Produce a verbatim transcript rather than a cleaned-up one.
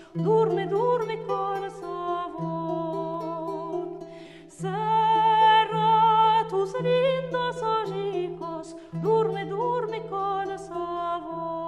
Durme, durme con sabor. Cerra tus lindos ojicos, durme, durme con sabor.